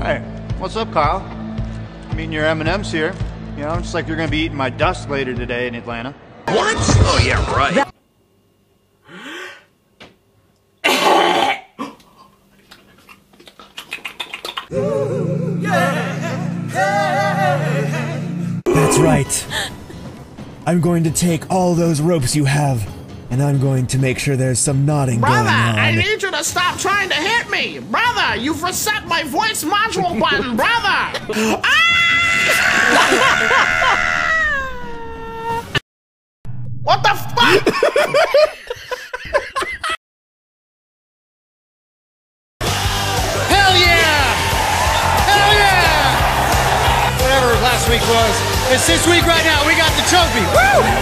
Hey, what's up, Kyle? I'm eating your M&M's here. You know, just like you're gonna be eating my dust later today in Atlanta. What? Oh, yeah, right. That's right. I'm going to take all those ropes you have, and I'm going to make sure there's some knotting going on. Brother, I need you to stop trying to hit me! Brother, you've reset my voice module button, brother! What the fuck? Hell yeah! Hell yeah! Whatever last week was, it's this week right now. We got the trophy. Woo!